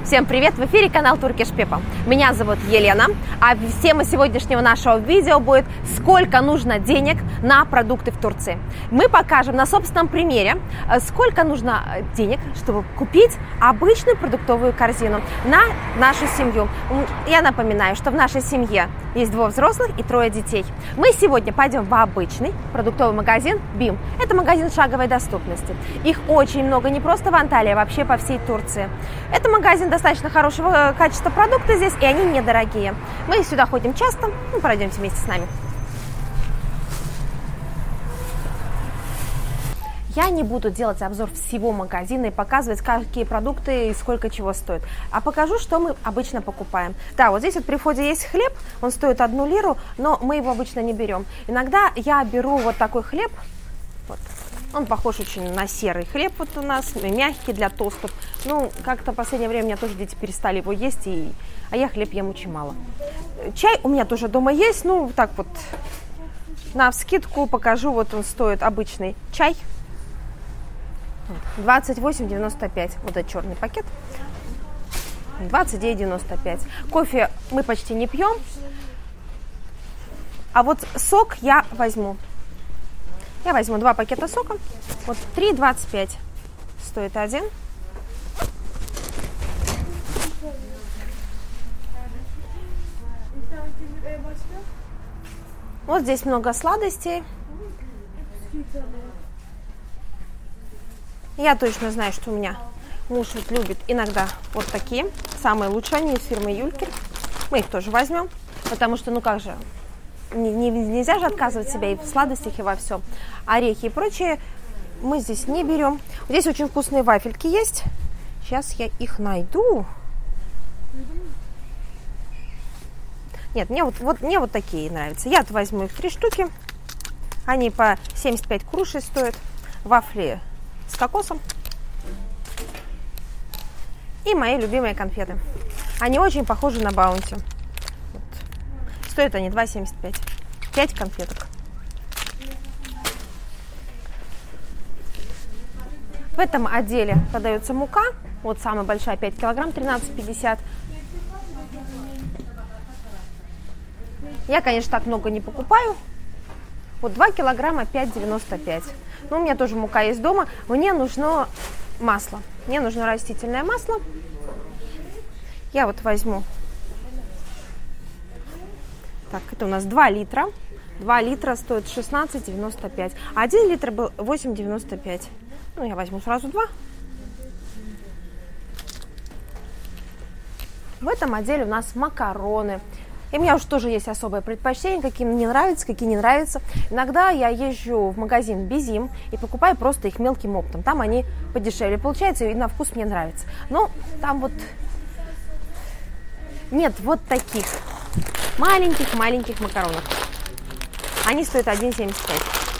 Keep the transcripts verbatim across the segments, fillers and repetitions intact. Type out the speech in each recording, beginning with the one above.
Всем привет! В эфире канал Turkish People. Меня зовут Елена, а тема сегодняшнего нашего видео будет «Сколько нужно денег на продукты в Турции?». Мы покажем на собственном примере, сколько нужно денег, чтобы купить обычную продуктовую корзину на нашу семью. Я напоминаю, что в нашей семье есть двое взрослых и трое детей. Мы сегодня пойдем в обычный продуктовый магазин BİM. Это магазин шаговой доступности. Их очень много, не просто в Анталии, а вообще по всей Турции. Это магазин достаточно хорошего качества продукты здесь, и они недорогие. Мы сюда ходим часто, ну, пройдемте вместе с нами. Я не буду делать обзор всего магазина и показывать, какие продукты и сколько чего стоит, а покажу, что мы обычно покупаем. Да, вот здесь вот при входе есть хлеб, он стоит одну лиру, но мы его обычно не берем. Иногда я беру вот такой хлеб, вот. Он похож очень на серый хлеб вот у нас, мягкий для тостов. Ну, как-то в последнее время у меня тоже дети перестали его есть, и... а я хлеб ем очень мало. Чай у меня тоже дома есть, ну, так вот, навскидку покажу, вот он стоит обычный чай. двадцать восемь девяносто пять, вот этот черный пакет, двадцать девять девяносто пять. Кофе мы почти не пьем, а вот сок я возьму. Я возьму два пакета сока, вот три двадцать пять стоит один. Вот здесь много сладостей. Я точно знаю, что у меня муж вот любит иногда вот такие, самые лучшие, они из фирмы Юлькер. Мы их тоже возьмем, потому что, ну как же, не, не, нельзя же отказывать себя и в сладостях, и во всем. Орехи и прочее мы здесь не берем. Здесь очень вкусные вафельки есть. Сейчас я их найду. Нет, мне вот, вот, мне вот такие нравятся. Я возьму их три штуки. Они по семьдесят пять курушей стоят. Вафли с кокосом. И мои любимые конфеты. Они очень похожи на Баунти. Вот. Стоят они два семьдесят пять. пять конфеток. В этом отделе продается мука. Вот самая большая, пять килограмм, тринадцать пятьдесят. Я, конечно, так много не покупаю. Вот два килограмма, пять девяносто пять. Ну, у меня тоже мука есть дома. Мне нужно масло. Мне нужно растительное масло. Я вот возьму. Так, это у нас два литра. два литра стоит шестнадцать девяносто пять. А один литр был восемь девяносто пять. Ну, я возьму сразу два. В этом отделе у нас макароны. И у меня уже тоже есть особое предпочтение, какие мне нравятся, какие не нравятся. Иногда я езжу в магазин BİM и покупаю просто их мелким оптом. Там они подешевле получаются, и на вкус мне нравится. Но там вот нет вот таких маленьких-маленьких макаронов. Они стоят один семьдесят пять.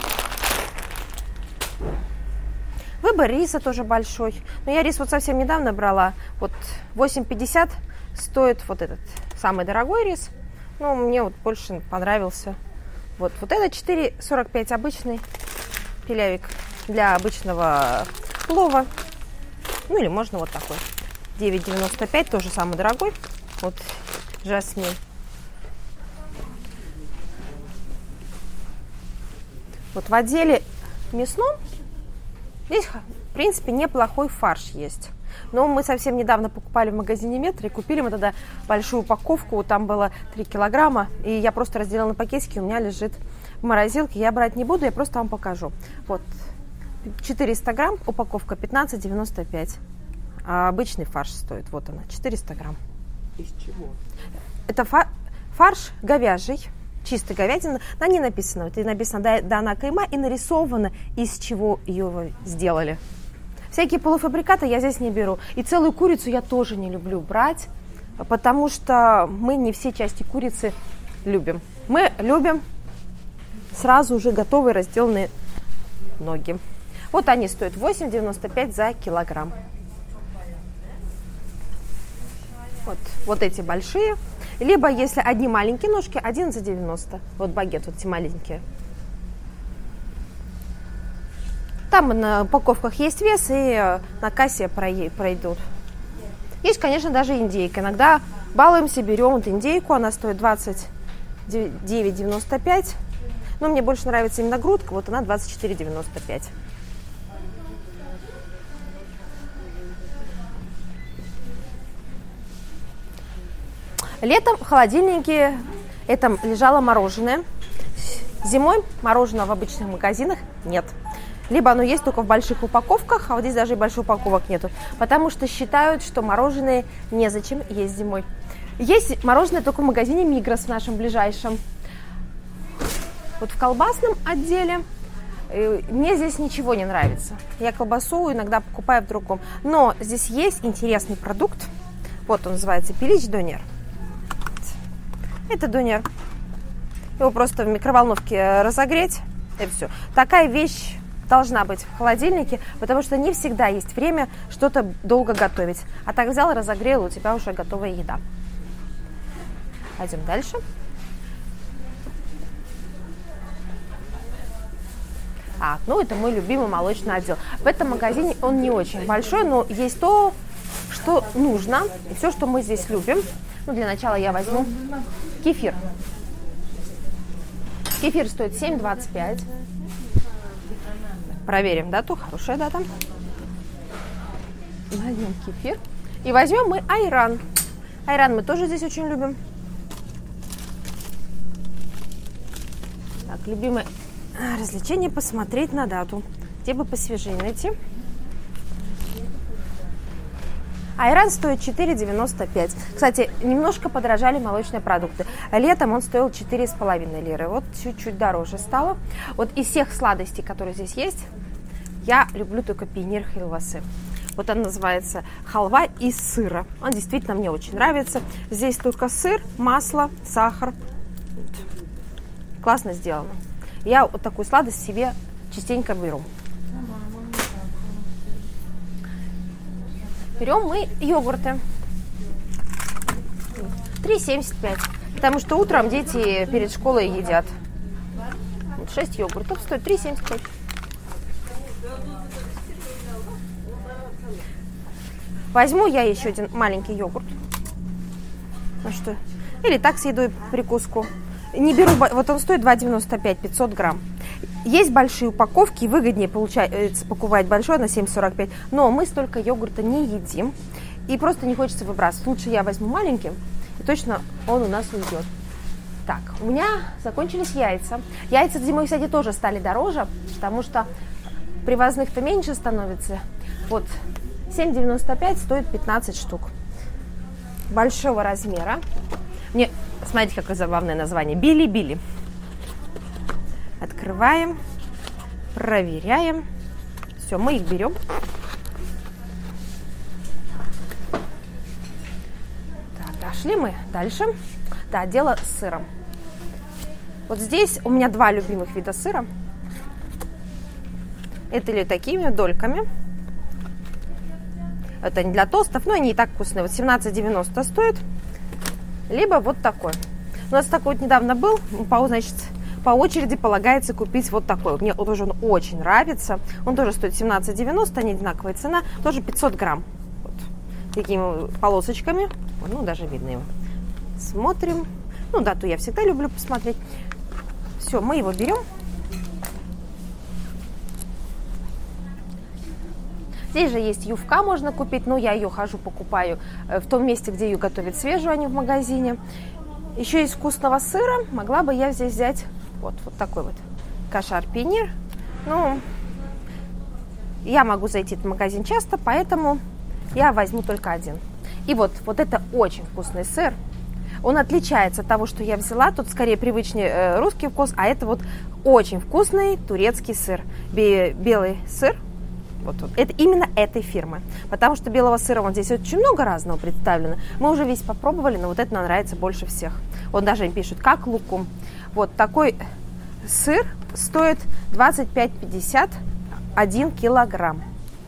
Выбор риса тоже большой. Но я рис вот совсем недавно брала. Вот восемь пятьдесят стоит вот этот самый дорогой рис. Ну, мне вот больше понравился. Вот, вот это четыре сорок пять обычный пилявик для обычного плова. Ну, или можно вот такой. девять девяносто пять, тоже самый дорогой. Вот, жасмин. Вот в отделе мясном здесь, в принципе, неплохой фарш есть. Но мы совсем недавно покупали в магазине Метро и купили мы тогда большую упаковку. Там было три килограмма. И я просто разделила на пакетики. У меня лежит в морозилке. Я брать не буду, я просто вам покажу. Вот. четыреста грамм, упаковка пятнадцать девяносто пять. А обычный фарш стоит. Вот она, четыреста грамм. Из чего? Это фа- фарш говяжий. Чистая говядина. На ней написано. Вот, и написано «Дана кайма» и нарисовано, из чего ее сделали. Всякие полуфабрикаты я здесь не беру. И целую курицу я тоже не люблю брать, потому что мы не все части курицы любим. Мы любим сразу уже готовые разделанные ноги. Вот они стоят восемь девяносто пять за килограмм. Вот, вот эти большие. Либо, если одни маленькие ножки, одиннадцать девяносто. Вот багет, вот эти маленькие. Там на упаковках есть вес, и на кассе пройдут. Есть, конечно, даже индейка. Иногда балуемся, берем вот индейку, она стоит двадцать девять девяносто пять. Но мне больше нравится именно грудка, вот она двадцать четыре девяносто пять. Летом в холодильнике это лежало мороженое. Зимой мороженого в обычных магазинах нет. Либо оно есть только в больших упаковках, а вот здесь даже и больших упаковок нету. Потому что считают, что мороженое незачем есть зимой. Есть мороженое только в магазине Мигрос в нашем ближайшем. Вот в колбасном отделе мне здесь ничего не нравится. Я колбасу иногда покупаю в другом. Но здесь есть интересный продукт. Вот он называется пилич донер. Это донер. Его просто в микроволновке разогреть, и все. Такая вещь должна быть в холодильнике, потому что не всегда есть время что-то долго готовить. А так взял, разогрел, у тебя уже готовая еда. Пойдем дальше. А, ну это мой любимый молочный отдел. В этом магазине он не очень большой, но есть то, что нужно, и все, что мы здесь любим. Ну, для начала я возьму кефир. Кефир стоит семь двадцать пять. Проверим дату. Хорошая дата. Возьмем кефир. И возьмем мы айран. Айран мы тоже здесь очень любим. Так, любимое развлечение — посмотреть на дату. Где бы посвежее найти. Айран стоит четыре девяносто пять. Кстати, немножко подорожали молочные продукты. Летом он стоил четыре с половиной лиры. Вот чуть-чуть дороже стало. Вот из всех сладостей, которые здесь есть, я люблю только пионер хелвасы. Вот он называется халва из сыра. Он действительно мне очень нравится. Здесь только сыр, масло, сахар. Классно сделано. Я вот такую сладость себе частенько беру. Берем мы йогурты. три семьдесят пять. Потому что утром дети перед школой едят. Вот шесть йогуртов стоит три семьдесят пять. Возьму я еще один маленький йогурт. Ну что? Или так съеду прикуску. Не беру, вот он стоит два девяносто пять, пятьсот грамм. Есть большие упаковки, выгоднее получается покупать большой на семь сорок пять, но мы столько йогурта не едим, и просто не хочется выбрасывать. Лучше я возьму маленький, и точно он у нас уйдет. Так, у меня закончились яйца. Яйца зимой, кстати, тоже стали дороже, потому что привозных-то меньше становится. Вот, семь девяносто пять стоит пятнадцать штук. Большого размера. Мне, смотрите, какое забавное название. Били-били. Открываем, проверяем. Все, мы их берем. Так, дошли мы дальше до отдела с сыром. Вот здесь у меня два любимых вида сыра. Это или такими дольками. Это не для тостов, но они и так вкусные. Вот семнадцать девяносто стоит. Либо вот такой. У нас такой вот недавно был, по, значит, по очереди полагается купить вот такой. Мне тоже он очень нравится. Он тоже стоит семнадцать девяносто, не одинаковая цена. Тоже пятьсот грамм. Вот. Такими полосочками. Ну, даже видно его. Смотрим. Ну, дату я всегда люблю посмотреть. Все, мы его берем. Здесь же есть ювка, можно купить, но я ее хожу, покупаю в том месте, где ее готовят свежую, а не в магазине. Еще из вкусного сыра могла бы я здесь взять вот, вот такой вот кошар пионер. Ну, я могу зайти в магазин часто, поэтому я возьму только один. И вот, вот это очень вкусный сыр. Он отличается от того, что я взяла. Тут скорее привычнее э, русский вкус, а это вот очень вкусный турецкий сыр. Бе- белый сыр. Вот, вот. Это именно этой фирмы. Потому что белого сыра вот здесь очень много разного представлено. Мы уже весь попробовали, но вот это нам нравится больше всех. Вот даже им пишут, как лукум. Вот такой сыр стоит двадцать пять пятьдесят один килограмм.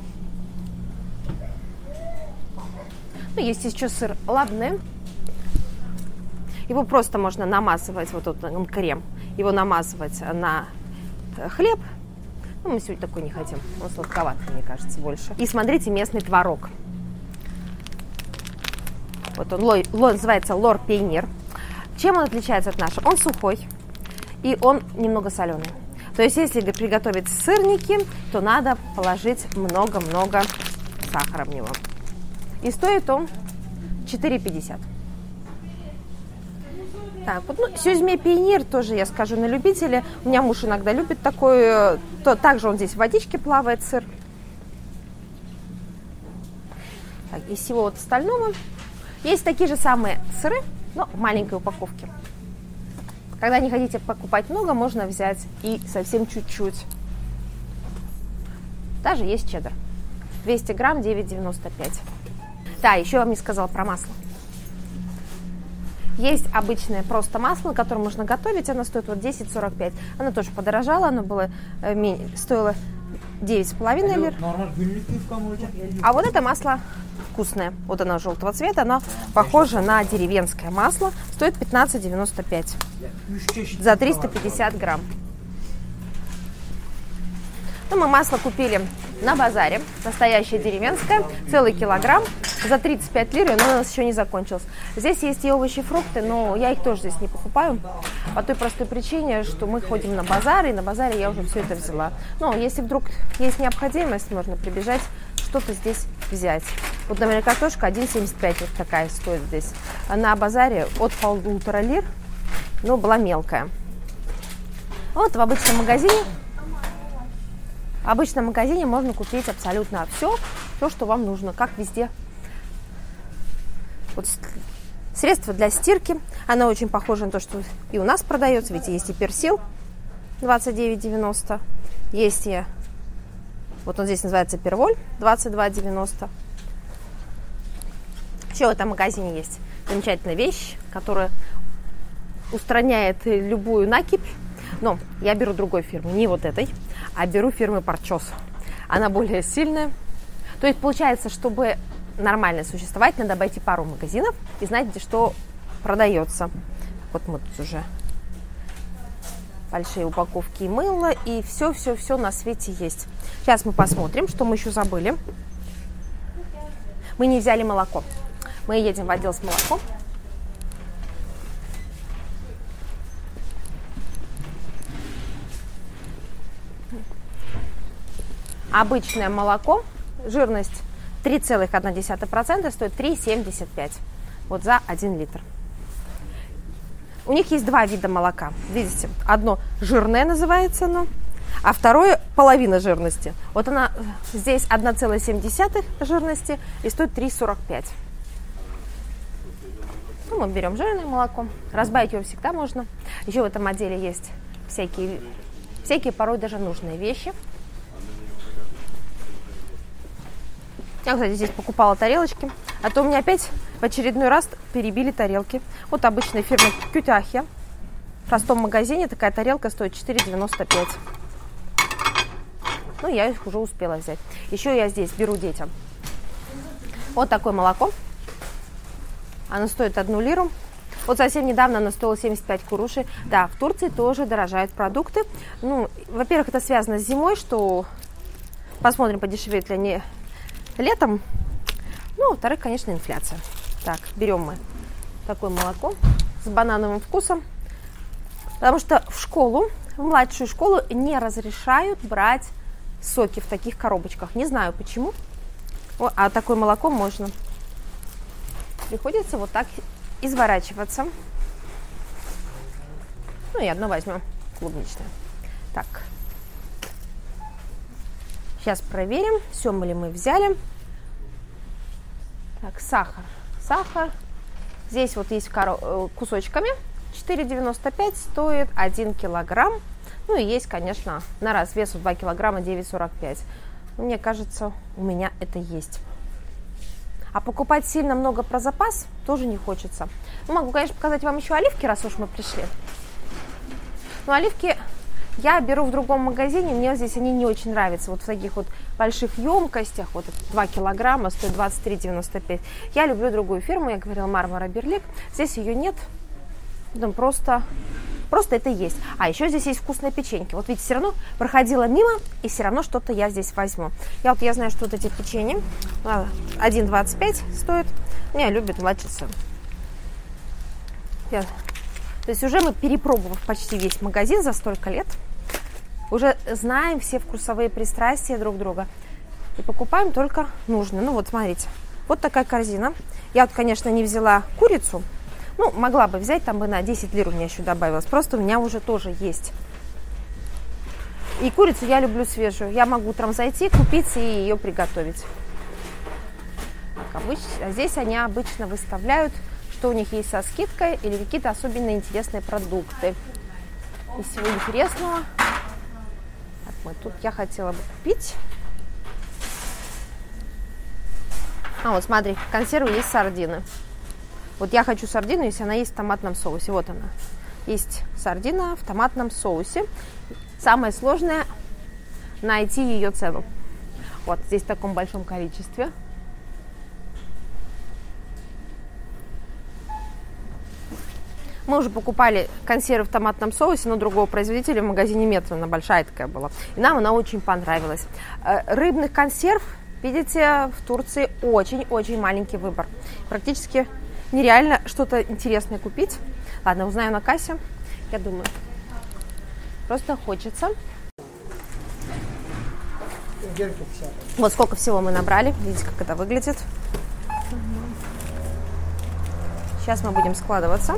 Ну, есть еще сыр лабне. Его просто можно намазывать, вот тут он крем, его намазывать на хлеб. Ну, мы сегодня такой не хотим, он сладковатый, мне кажется, больше. И смотрите, местный творог. Вот он, лой, лой, называется Лор Пионер. Чем он отличается от нашего? Он сухой и он немного соленый. То есть, если приготовить сырники, то надо положить много-много сахара в него. И стоит он четыре пятьдесят. Так, вот, ну, Сюзьме Пионер тоже, я скажу, на любителя. У меня муж иногда любит такой. То, также он здесь в водичке плавает, сыр. Так, из всего вот остального есть такие же самые сыры, но в маленькой упаковке. Когда не хотите покупать много, можно взять и совсем чуть-чуть. Даже есть чеддер. двести грамм, девять девяносто пять. Да, еще я вам не сказала про масло. Есть обычное просто масло, которое можно готовить. Оно стоит вот десять сорок пять. Оно тоже подорожало. Оно было, э, стоило девять с половиной лир. А вот это масло вкусное. Вот оно желтого цвета. Оно похоже на деревенское масло. Стоит пятнадцать девяносто пять за триста пятьдесят грамм. Ну, мы масло купили на базаре, настоящее деревенское, целый килограмм за тридцать пять лир, но у нас еще не закончилось. Здесь есть и овощи, и фрукты, но я их тоже здесь не покупаю, по той простой причине, что мы ходим на базар, и на базаре я уже все это взяла. Но если вдруг есть необходимость, можно прибежать, что-то здесь взять. Вот, например, картошка один семьдесят пять вот такая стоит здесь. А на базаре от полутора лир, но была мелкая. Вот в обычном магазине В обычном магазине можно купить абсолютно все, все, что вам нужно, как везде. Вот средство для стирки, оно очень похоже на то, что и у нас продается, ведь есть и персил двадцать девять девяносто, есть и, вот он здесь называется перволь двадцать два девяносто. Еще в этом магазине есть замечательная вещь, которая устраняет любую накипь. Но я беру другой фирмы, не вот этой, а беру фирмы Парчос. Она более сильная. То есть получается, чтобы нормально существовать, надо обойти пару магазинов и знать, где что продается. Вот мы тут уже большие упаковки и мыла, и все-все-все на свете есть. Сейчас мы посмотрим, что мы еще забыли. Мы не взяли молоко. Мы едем в отдел с молоком. Обычное молоко, жирность три целых одна десятая процента, стоит три семьдесят пять вот за один литр. У них есть два вида молока. Видите, одно жирное называется оно, а второе половина жирности. Вот она здесь одна целая семь десятых жирности и стоит три сорок пять. Ну, мы берем жирное молоко. Разбавить его всегда можно. Еще в этом отделе есть всякие, всякие порой даже нужные вещи. Я, кстати, здесь покупала тарелочки, а то у меня опять в очередной раз перебили тарелки. Вот обычная фирма Кютахи. В простом магазине такая тарелка стоит четыре девяносто пять. Ну, я их уже успела взять. Еще я здесь беру детям вот такое молоко. Оно стоит одну лиру. Вот совсем недавно оно стоило семьдесят пять курушей. Да, в Турции тоже дорожают продукты. Ну, во-первых, это связано с зимой, что посмотрим, подешевеют ли они летом. Ну, во-вторых, конечно, инфляция. Так, берем мы такое молоко с банановым вкусом. Потому что в школу, в младшую школу не разрешают брать соки в таких коробочках. Не знаю почему. О, а такое молоко можно. Приходится вот так изворачиваться. Ну и одно возьмем клубничное. Так. Сейчас проверим, все ли мы взяли. Так, сахар. Сахар. Здесь вот есть кусочками. четыре девяносто пять стоит один килограмм. Ну и есть, конечно, на развес два килограмма девять сорок пять. Мне кажется, у меня это есть. А покупать сильно много про запас тоже не хочется. Ну, могу, конечно, показать вам еще оливки, раз уж мы пришли. Но оливки я беру в другом магазине, мне здесь они не очень нравятся. Вот в таких вот больших емкостях, вот два килограмма, стоит двадцать три девяносто пять. Я люблю другую фирму, я говорила, Мармара Берлик. Здесь ее нет, там просто, просто это есть. А еще здесь есть вкусные печеньки. Вот видите, все равно проходила мимо, и все равно что-то я здесь возьму. Я вот я знаю, что вот эти печенья один двадцать пять стоит, Меня любит младший сын. Я... То есть уже мы, перепробовав почти весь магазин за столько лет, уже знаем все вкусовые пристрастия друг друга и покупаем только нужное. Ну вот, смотрите, вот такая корзина. Я вот, конечно, не взяла курицу. Ну, могла бы взять, там бы на десять лир у меня еще добавилось. Просто у меня уже тоже есть. И курицу я люблю свежую. Я могу утром зайти, купить и ее приготовить. Как обычно. А здесь они обычно выставляют, что у них есть со скидкой или какие-то особенно интересные продукты. Из всего интересного. Так, мы тут я хотела бы купить. А, вот смотри, в консерве есть сардины. Вот я хочу сардину, если она есть в томатном соусе. Вот она. Есть сардина в томатном соусе. Самое сложное – найти ее цену. Вот здесь в таком большом количестве. Мы уже покупали консервы в томатном соусе, но другого производителя в магазине Метро. Она большая такая была. И нам она очень понравилась. Рыбных консерв, видите, в Турции очень-очень маленький выбор. Практически нереально что-то интересное купить. Ладно, узнаю на кассе. Я думаю, просто хочется. Вот сколько всего мы набрали. Видите, как это выглядит. Сейчас мы будем складываться.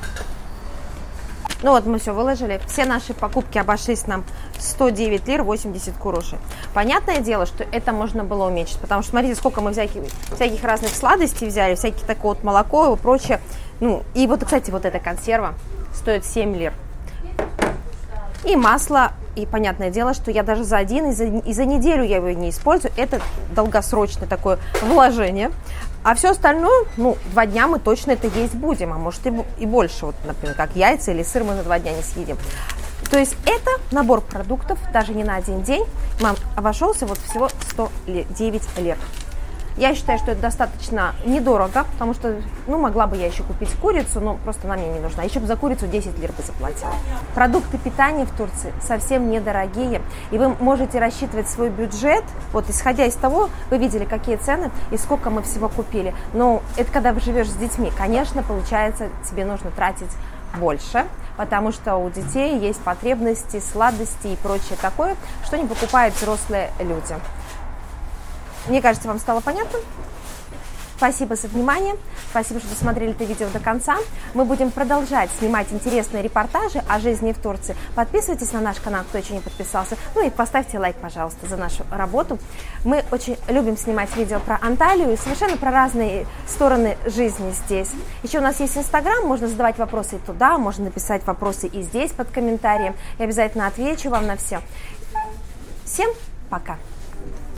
Ну вот мы все выложили. Все наши покупки обошлись нам сто девять лир восемьдесят курушей. Понятное дело, что это можно было уменьшить. Потому что смотрите, сколько мы всяких, всяких разных сладостей взяли. Всякие такое вот молоко и прочее. Ну и вот, кстати, вот эта консерва стоит семь лир. И масло. И понятное дело, что я даже за один, и за, и за неделю я его не использую. Это долгосрочное такое вложение. А все остальное, ну, два дня мы точно это есть будем, а может и, и больше. Вот, например, как яйца или сыр мы за два дня не съедим. То есть это набор продуктов, даже не на один день, нам обошелся вот всего сто девять лир. Я считаю, что это достаточно недорого, потому что, ну, могла бы я еще купить курицу, но просто она мне не нужна. Еще бы за курицу десять лир бы заплатила. Продукты питания в Турции совсем недорогие, и вы можете рассчитывать свой бюджет, вот исходя из того, вы видели, какие цены и сколько мы всего купили. Но это когда вы живешь с детьми, конечно, получается, тебе нужно тратить больше, потому что у детей есть потребности, сладости и прочее такое, что не покупают взрослые люди. Мне кажется, вам стало понятно. Спасибо за внимание. Спасибо, что досмотрели это видео до конца. Мы будем продолжать снимать интересные репортажи о жизни в Турции. Подписывайтесь на наш канал, кто еще не подписался. Ну и поставьте лайк, пожалуйста, за нашу работу. Мы очень любим снимать видео про Анталию и совершенно про разные стороны жизни здесь. Еще у нас есть Инстаграм, можно задавать вопросы и туда, можно написать вопросы и здесь под комментарием. Я обязательно отвечу вам на все. Всем пока!